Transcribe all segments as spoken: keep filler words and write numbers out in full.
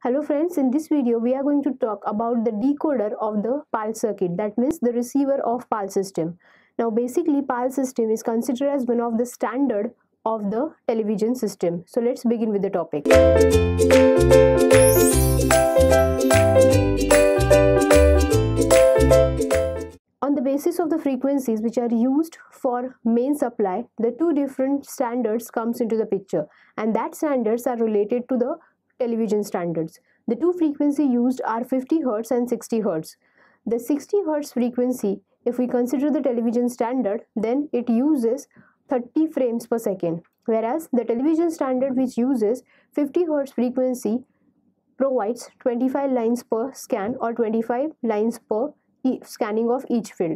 Hello friends, in this video we are going to talk about the decoder of the P A L circuit, that means the receiver of P A L system. Now basically P A L system is considered as one of the standard of the television system. So let's begin with the topic. On the basis of the frequencies which are used for main supply, the two different standards comes into the picture, and that standards are related to the television standards. The two frequency used are fifty hertz and sixty hertz. The sixty hertz frequency, if we consider the television standard, then it uses thirty frames per second, whereas the television standard which uses fifty hertz frequency provides twenty-five lines per scan or twenty-five lines per e scanning of each field.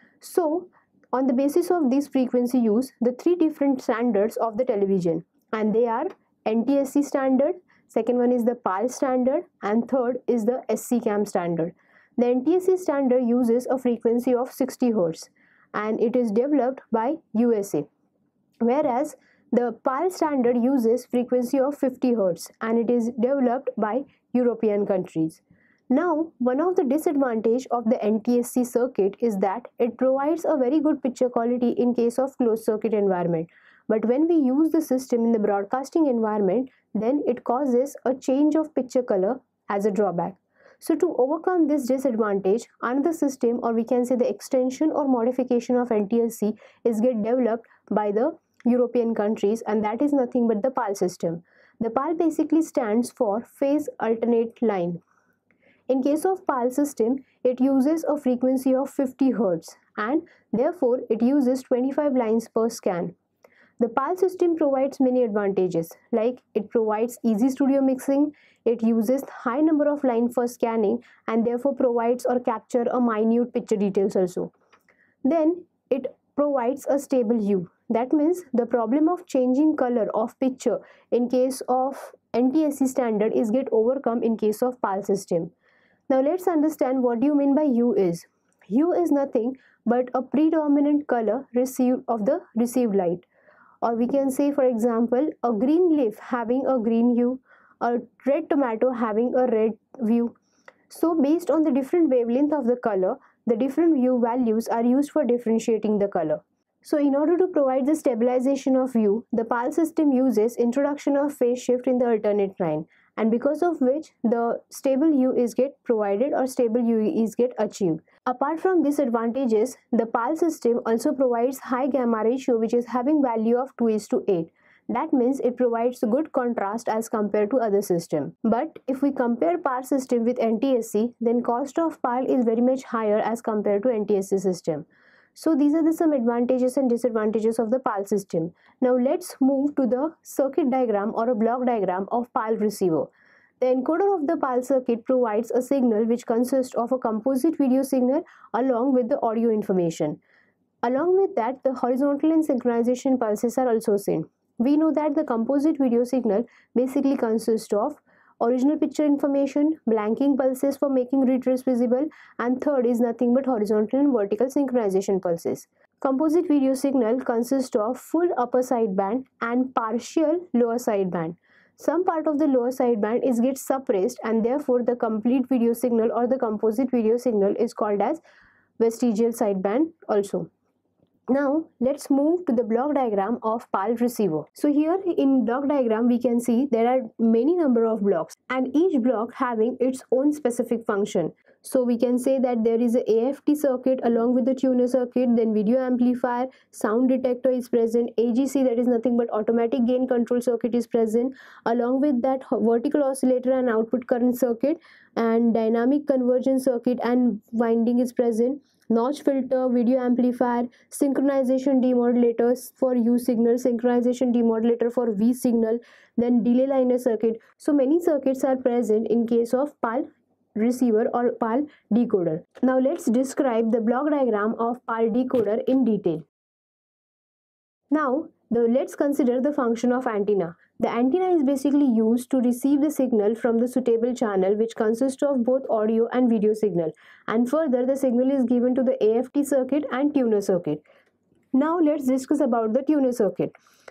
So on the basis of this frequency use, the three different standards of the television, and they are N T S C standard, second one is the P A L standard, and third is the S C CAM standard. The N T S C standard uses a frequency of sixty hertz and it is developed by U S A, whereas the P A L standard uses frequency of fifty hertz and it is developed by European countries. Now, one of the disadvantage of the N T S C circuit is that it provides a very good picture quality in case of closed circuit environment. But when we use the system in the broadcasting environment, then it causes a change of picture color as a drawback. So to overcome this disadvantage, another system, or we can say the extension or modification of N T S C, is get developed by the European countries, and that is nothing but the P A L system. The P A L basically stands for phase alternate line. In case of P A L system, it uses a frequency of fifty hertz and therefore it uses twenty-five lines per scan. The P A L system provides many advantages, like it provides easy studio mixing, it uses high number of lines for scanning and therefore provides or capture a minute picture details also. Then it provides a stable hue. That means the problem of changing color of picture in case of N T S C standard is get overcome in case of P A L system. Now let's understand what do you mean by hue is. Hue is nothing but a predominant color received of the received light. Or we can say, for example, a green leaf having a green hue, a red tomato having a red hue. So based on the different wavelength of the color, the different hue values are used for differentiating the color. So in order to provide the stabilization of hue, the P A L system uses introduction of phase shift in the alternate line, and because of which the stable hue is get provided or stable hue is get achieved. Apart from these advantages, the P A L system also provides high gamma ratio, which is having value of two is to eight. That means it provides good contrast as compared to other system. But if we compare P A L system with N T S C, then cost of P A L is very much higher as compared to N T S C system. So these are the some advantages and disadvantages of the P A L system. Now let's move to the circuit diagram or a block diagram of P A L receiver. The encoder of the P A L circuit provides a signal which consists of a composite video signal along with the audio information. Along with that, the horizontal and synchronization pulses are also seen. We know that the composite video signal basically consists of original picture information, blanking pulses for making retrace visible, and third is nothing but horizontal and vertical synchronization pulses. Composite video signal consists of full upper sideband and partial lower sideband. Some part of the lower sideband is get suppressed, and therefore the complete video signal or the composite video signal is called as vestigial sideband also. Now let's move to the block diagram of P A L receiver. So here in block diagram we can see there are many number of blocks, and each block having its own specific function. So we can say that there is a A F T circuit along with the tuner circuit, then video amplifier, sound detector is present, A G C, that is nothing but automatic gain control circuit, is present, along with that vertical oscillator and output current circuit, and dynamic convergence circuit and winding is present, notch filter, video amplifier, synchronization demodulators for U signal, synchronization demodulator for V signal, then delay liner circuit. So many circuits are present in case of P A L receiver or P A L decoder. Now let's describe the block diagram of P A L decoder in detail. Now the, let's consider the function of antenna. The antenna is basically used to receive the signal from the suitable channel, which consists of both audio and video signal, and further the signal is given to the A F T circuit and tuner circuit. Now let's discuss about the tuner circuit.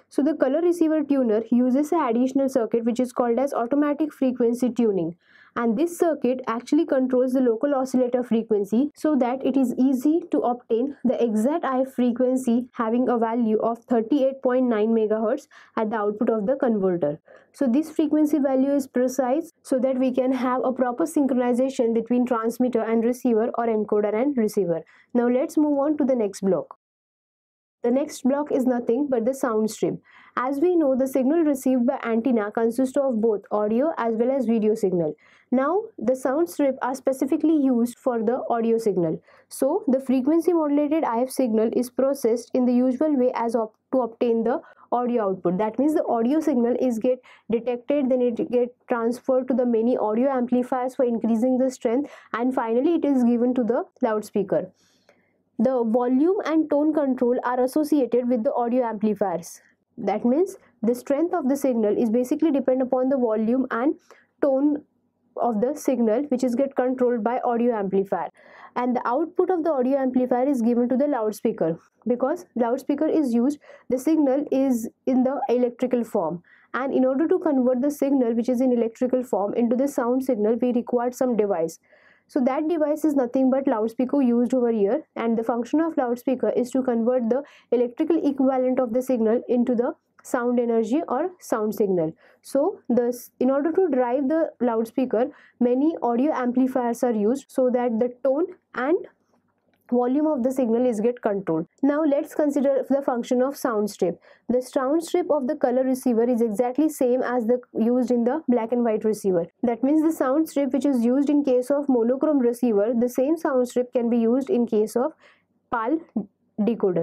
So the color receiver tuner uses an additional circuit which is called as automatic frequency tuning, and this circuit actually controls the local oscillator frequency so that it is easy to obtain the exact I F frequency having a value of thirty-eight point nine megahertz at the output of the converter. So this frequency value is precise so that we can have a proper synchronization between transmitter and receiver or encoder and receiver. Now let's move on to the next block. The next block is nothing but the sound strip. As we know, the signal received by antenna consists of both audio as well as video signal. Now, the sound strip are specifically used for the audio signal. So, the frequency modulated I F signal is processed in the usual way as op to obtain the audio output. That means the audio signal is get detected, then it get transferred to the many audio amplifiers for increasing the strength, and finally it is given to the loudspeaker. The volume and tone control are associated with the audio amplifiers. That means the strength of the signal is basically depend upon the volume and tone of the signal, which is get controlled by audio amplifier, and the output of the audio amplifier is given to the loudspeaker. Because loudspeaker is used, the signal is in the electrical form, and in order to convert the signal which is in electrical form into the sound signal, we require some device. So that device is nothing but loudspeaker used over here, and the function of loudspeaker is to convert the electrical equivalent of the signal into the sound energy or sound signal. So this, in order to drive the loudspeaker, many audio amplifiers are used so that the tone and volume of the signal is get controlled. Now let's consider the function of sound strip. The sound strip of the color receiver is exactly same as the used in the black and white receiver. That means the sound strip which is used in case of monochrome receiver, the same sound strip can be used in case of P A L decoder.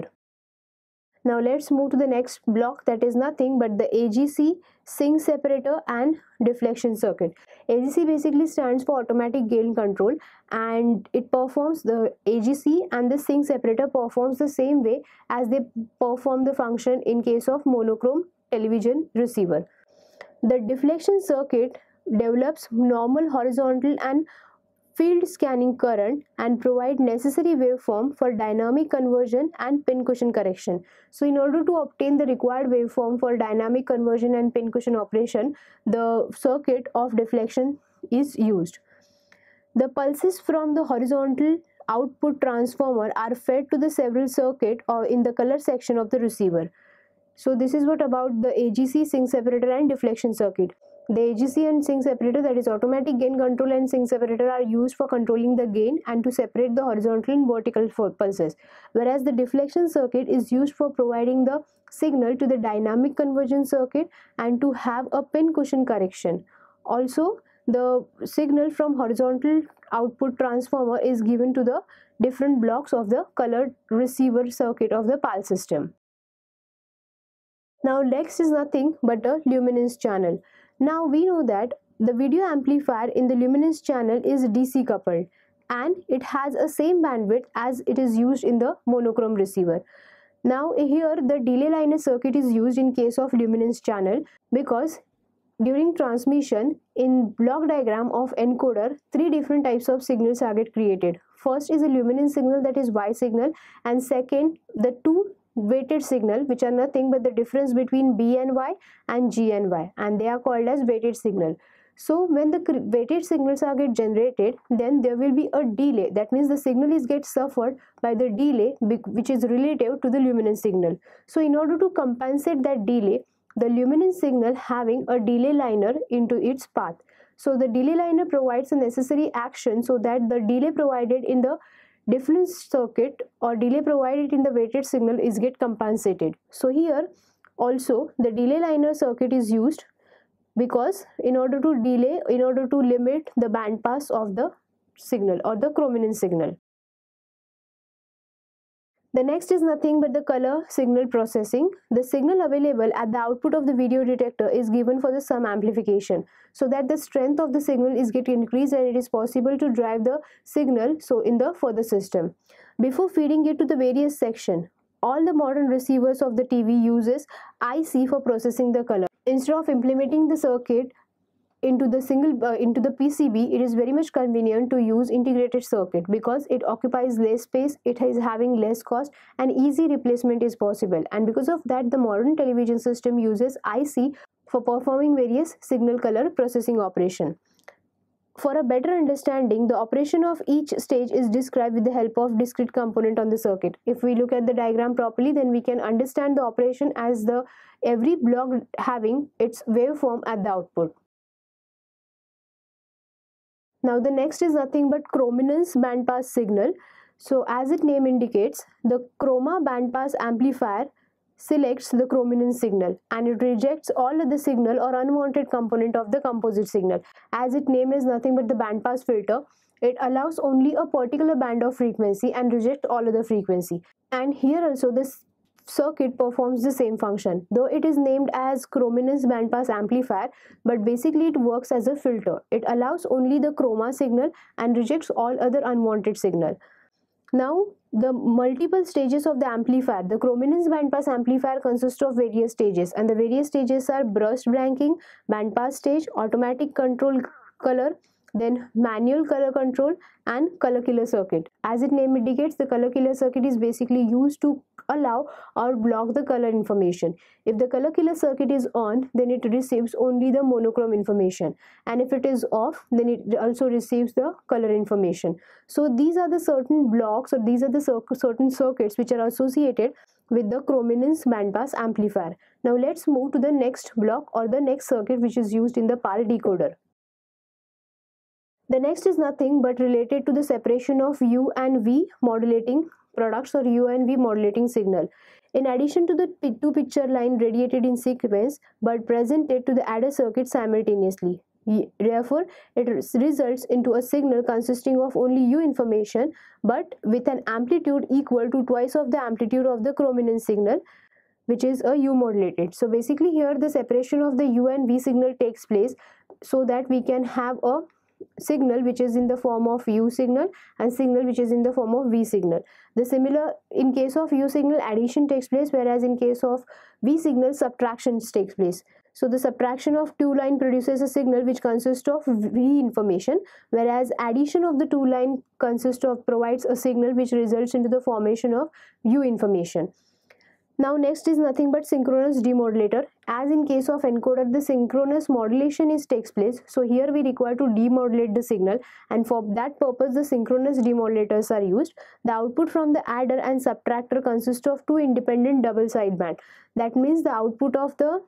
Now let's move to the next block, that is nothing but the A G C, sync separator and deflection circuit. A G C basically stands for automatic gain control, and it performs the A G C and the sync separator performs the same way as they perform the function in case of monochrome television receiver. The deflection circuit develops normal horizontal and field scanning current and provide necessary waveform for dynamic conversion and pincushion correction. So in order to obtain the required waveform for dynamic conversion and pincushion operation, the circuit of deflection is used. The pulses from the horizontal output transformer are fed to the several circuit or in the color section of the receiver. So this is what about the A G C, sync separator and deflection circuit. The A G C and sync separator, that is automatic gain control and sync separator, are used for controlling the gain and to separate the horizontal and vertical pulses, whereas the deflection circuit is used for providing the signal to the dynamic conversion circuit and to have a pincushion correction. Also, the signal from horizontal output transformer is given to the different blocks of the colored receiver circuit of the P A L system. Now next is nothing but a luminance channel. Now we know that the video amplifier in the luminance channel is D C coupled, and it has a same bandwidth as it is used in the monochrome receiver. Now here the delay liner circuit is used in case of luminance channel, because during transmission in block diagram of encoder, three different types of signals are get created. First is a luminance signal, that is Y signal, and second the two weighted signal which are nothing but the difference between B and Y and G and Y, and they are called as weighted signal. So when the weighted signals are get generated, then there will be a delay. That means the signal is get suffered by the delay which is relative to the luminance signal. So in order to compensate that delay, the luminance signal having a delay liner into its path. So the delay liner provides a necessary action so that the delay provided in the difference circuit or delay provided in the weighted signal is get compensated. So here also the delay liner circuit is used, because in order to delay, in order to limit the band pass of the signal or the chrominance signal. The next is nothing but the color signal processing. The signal available at the output of the video detector is given for the sum amplification, so that the strength of the signal is get increased and it is possible to drive the signal so in the further system. Before feeding it to the various section, all the modern receivers of the T V uses I C for processing the color. Instead of implementing the circuit into the single uh, into the P C B, it is very much convenient to use integrated circuit because it occupies less space, it is having less cost, and easy replacement is possible. And because of that, the modern television system uses I C for performing various signal color processing operation. For a better understanding, the operation of each stage is described with the help of discrete component on the circuit. If we look at the diagram properly, then we can understand the operation as the every block having its waveform at the output. Now the next is nothing but chrominance bandpass signal. So as its name indicates, the chroma bandpass amplifier selects the chrominance signal and it rejects all other signal or unwanted component of the composite signal. As its name is nothing but the bandpass filter, it allows only a particular band of frequency and rejects all other frequency. And here also this circuit performs the same function, though it is named as chrominance bandpass amplifier, but basically it works as a filter. It allows only the chroma signal and rejects all other unwanted signal. Now the multiple stages of the amplifier. The chrominance bandpass amplifier consists of various stages, and the various stages are burst blanking, bandpass stage, automatic control color, then manual color control, and color killer circuit. As its name indicates, the color killer circuit is basically used to allow or block the color information. If the color killer circuit is on, then it receives only the monochrome information, and if it is off, then it also receives the color information. So these are the certain blocks, or these are the cir certain circuits which are associated with the chrominance bandpass amplifier. Now let's move to the next block or the next circuit which is used in the PAL decoder. The next is nothing but related to the separation of U and V modulating products or U and V modulating signal. In addition to the two picture line radiated in sequence but presented to the adder circuit simultaneously. Therefore, it results into a signal consisting of only U information but with an amplitude equal to twice of the amplitude of the chrominance signal, which is a U modulated. So basically here the separation of the U and V signal takes place so that we can have a signal which is in the form of U signal and signal which is in the form of V signal. The similar, in case of U signal, addition takes place, whereas in case of V signal, subtraction takes place. So the subtraction of two line produces a signal which consists of V information, whereas addition of the two line consists of provides a signal which results into the formation of U information. Now next is nothing but synchronous demodulator. As in case of encoder, the synchronous modulation is takes place. So here we require to demodulate the signal, and for that purpose the synchronous demodulators are used. The output from the adder and subtractor consists of two independent double sideband. That means the output of the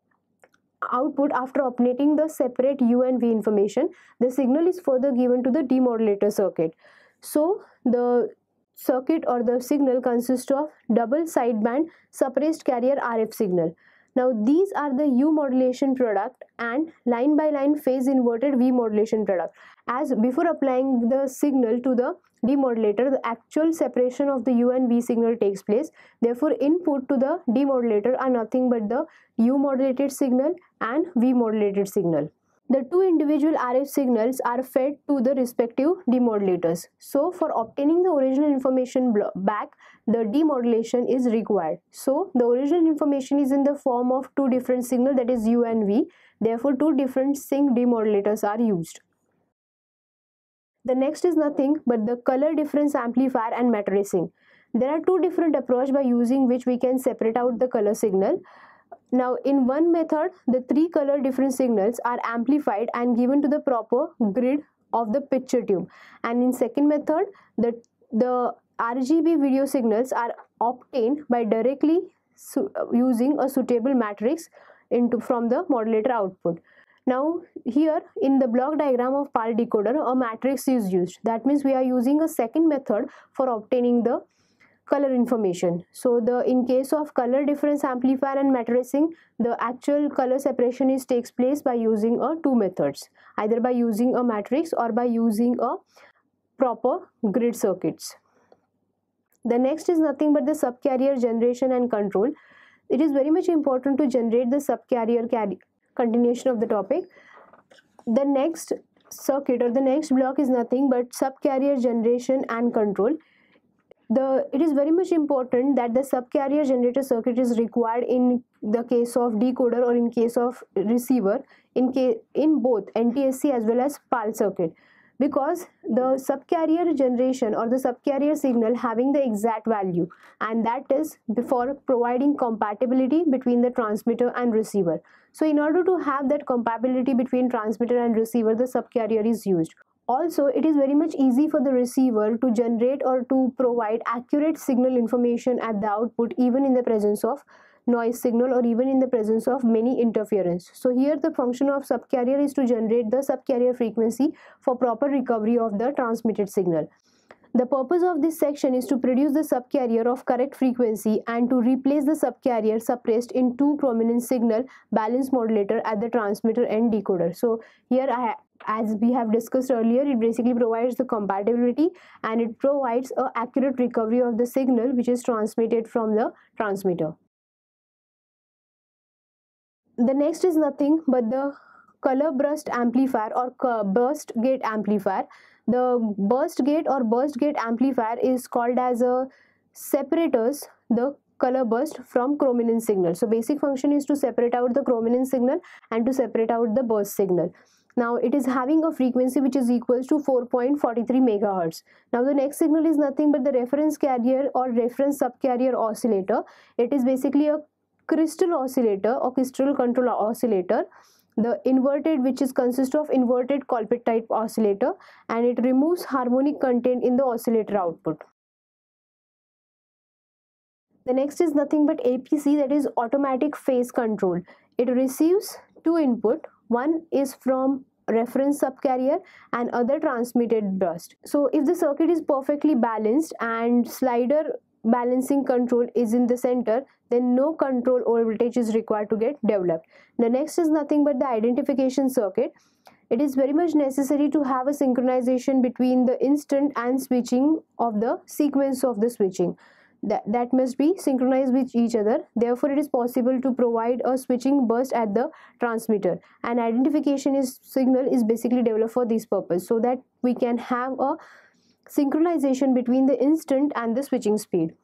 output after obtaining the separate U and V information, the signal is further given to the demodulator circuit. So the circuit or the signal consists of double sideband suppressed carrier R F signal. Now these are the U modulation product and line by line phase inverted V modulation product. As before applying the signal to the demodulator, the actual separation of the U and V signal takes place. Therefore input to the demodulator are nothing but the U modulated signal and V modulated signal. The two individual R F signals are fed to the respective demodulators. So for obtaining the original information back, the demodulation is required. So the original information is in the form of two different signals, that is U and V. Therefore two different sync demodulators are used. The next is nothing but the color difference amplifier and matricing. There are two different approaches by using which we can separate out the color signal. Now in one method, the three color different signals are amplified and given to the proper grid of the picture tube, and in second method, the, the R G B video signals are obtained by directly using a suitable matrix into from the modulator output. Now here in the block diagram of PAL decoder, a matrix is used. That means we are using a second method for obtaining the color information. So the in case of color difference amplifier and matricing, the actual color separation is takes place by using a two methods, either by using a matrix or by using a proper grid circuits. The next is nothing but the subcarrier generation and control. It is very much important to generate the subcarrier carry continuation of the topic. The next circuit or the next block is nothing but subcarrier generation and control. The it is very much important that the subcarrier generator circuit is required in the case of decoder or in case of receiver, in case in both N T S C as well as P A L circuit, because the subcarrier generation or the subcarrier signal having the exact value, and that is before providing compatibility between the transmitter and receiver. So in order to have that compatibility between transmitter and receiver, the subcarrier is used. Also, it is very much easy for the receiver to generate or to provide accurate signal information at the output, even in the presence of noise signal or even in the presence of many interference. So here the function of subcarrier is to generate the subcarrier frequency for proper recovery of the transmitted signal. The purpose of this section is to produce the subcarrier of correct frequency and to replace the subcarrier suppressed in two prominent signal balance modulator at the transmitter and decoder. So here I as we have discussed earlier, it basically provides the compatibility and it provides a accurate recovery of the signal which is transmitted from the transmitter. The next is nothing but the color burst amplifier or burst gate amplifier. The burst gate or burst gate amplifier is called as a separators the color burst from chrominance signal. So basic function is to separate out the chrominance signal and to separate out the burst signal. Now it is having a frequency which is equals to four point four three megahertz. Now the next signal is nothing but the reference carrier or reference subcarrier oscillator. It is basically a crystal oscillator or crystal control oscillator, the inverted, which is consist of inverted Colpit type oscillator, and it removes harmonic content in the oscillator output. The next is nothing but A P C, that is automatic phase control. It receives two input. One is from reference subcarrier and other transmitted burst. So if the circuit is perfectly balanced and slider balancing control is in the center, then no control or voltage is required to get developed. The next is nothing but the identification circuit. It is very much necessary to have a synchronization between the instant and switching of the sequence of the switching. That, that must be synchronized with each other. Therefore, it is possible to provide a switching burst at the transmitter. And identification is signal is basically developed for this purpose, so that we can have a synchronization between the instant and the switching speed.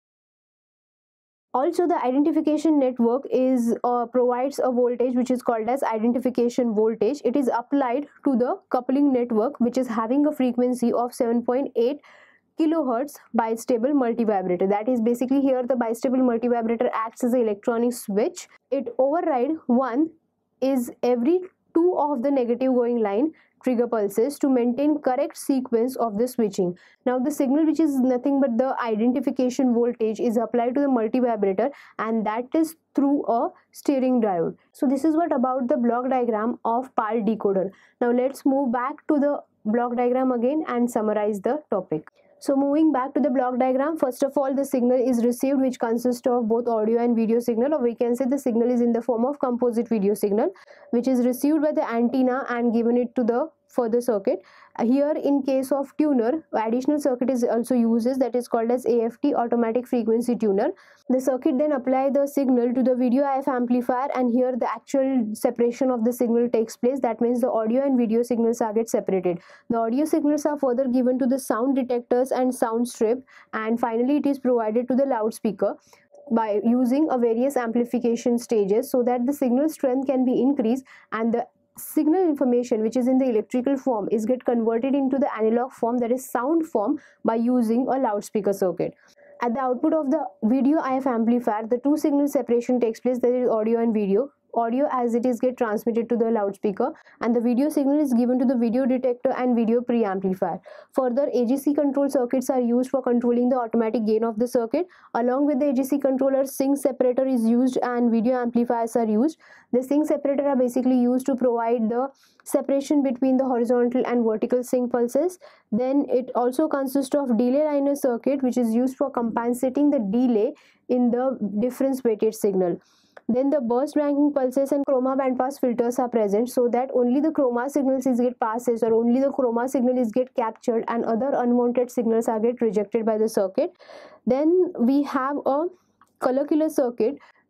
Also, the identification network is uh, provides a voltage which is called as identification voltage. It is applied to the coupling network which is having a frequency of seven point eight kilohertz bistable multivibrator. That is basically here the bistable multivibrator acts as an electronic switch. It override one is every two of the negative going line trigger pulses to maintain correct sequence of the switching. Now the signal, which is nothing but the identification voltage, is applied to the multivibrator, and that is through a steering diode. So this is what about the block diagram of P A L decoder. Now let's move back to the block diagram again and summarize the topic. So moving back to the block diagram, first of all the signal is received, which consists of both audio and video signal, or we can say the signal is in the form of composite video signal, which is received by the antenna and given it to the further circuit. Here in case of tuner, additional circuit is also uses, that is called as A F T, automatic frequency tuner. The circuit then apply the signal to the video I F amplifier, and here the actual separation of the signal takes place. That means the audio and video signals are get separated. The audio signals are further given to the sound detectors and sound strip, and finally it is provided to the loudspeaker by using a various amplification stages, so that the signal strength can be increased and the signal information which is in the electrical form is get converted into the analog form, that is sound form, by using a loudspeaker circuit. At the output of the video I F amplifier, the two signal separation takes place, that is audio and video. Audio as it is get transmitted to the loudspeaker, and the video signal is given to the video detector and video preamplifier. Further, A G C control circuits are used for controlling the automatic gain of the circuit. Along with the A G C controller, sync separator is used and video amplifiers are used. The sync separator are basically used to provide the separation between the horizontal and vertical sync pulses. Then it also consists of delay liner circuit, which is used for compensating the delay in the difference weighted signal. Then the burst banking pulses and chroma bandpass filters are present, so that only the chroma signals is get passes, or only the chroma signal is get captured and other unwanted signals are get rejected by the circuit. Then we have a color killer circuit,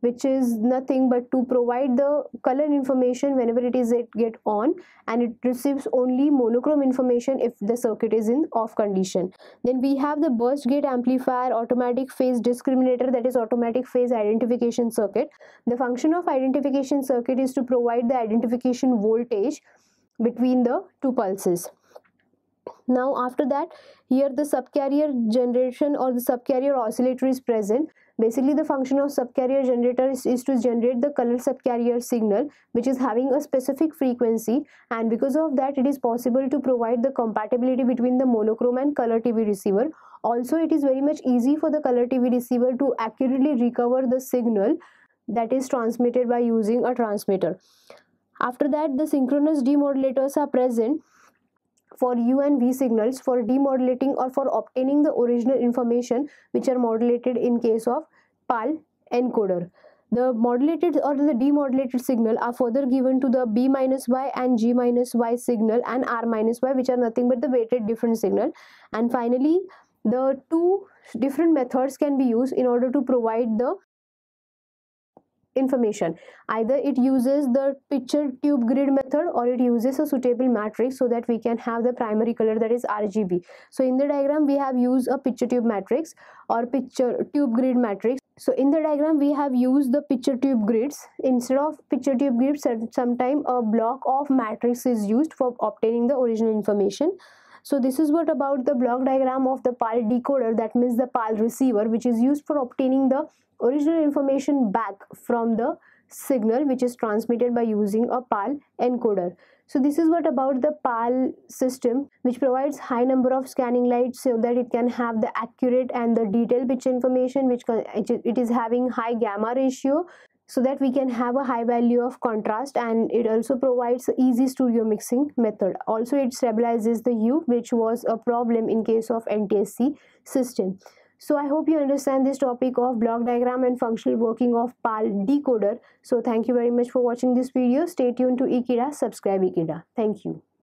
which is nothing but to provide the color information whenever it is it get on, and it receives only monochrome information if the circuit is in off condition. Then we have the burst gate amplifier automatic phase discriminator, that is automatic phase identification circuit. The function of identification circuit is to provide the identification voltage between the two pulses. Now after that, here the subcarrier generation or the subcarrier oscillator is present. Basically the function of subcarrier generator is, is to generate the color subcarrier signal which is having a specific frequency, and because of that it is possible to provide the compatibility between the monochrome and color T V receiver. Also it is very much easy for the color T V receiver to accurately recover the signal that is transmitted by using a transmitter. After that, the synchronous demodulators are present for U and V signals for demodulating or for obtaining the original information which are modulated in case of P A L encoder. The modulated or the demodulated signal are further given to the B minus Y and G minus Y signal and R minus Y, which are nothing but the weighted difference signal. And finally, the two different methods can be used in order to provide the information. Either it uses the picture tube grid method or it uses a suitable matrix so that we can have the primary color, that is R G B. So in the diagram we have used a picture tube matrix or picture tube grid matrix. So in the diagram we have used the picture tube grids. Instead of picture tube grids, sometime a block of matrix is used for obtaining the original information. So this is what about the block diagram of the P A L decoder, that means the P A L receiver, which is used for obtaining the original information back from the signal which is transmitted by using a P A L encoder. So this is what about the P A L system, which provides high number of scanning lights so that it can have the accurate and the detailed picture information, which it is having high gamma ratio so that we can have a high value of contrast, and it also provides easy stereo mixing method. Also it stabilizes the hue, which was a problem in case of N T S C system. So I hope you understand this topic of block diagram and functional working of P A L decoder. So thank you very much for watching this video. Stay tuned to Ekeeda, subscribe Ekeeda. Thank you.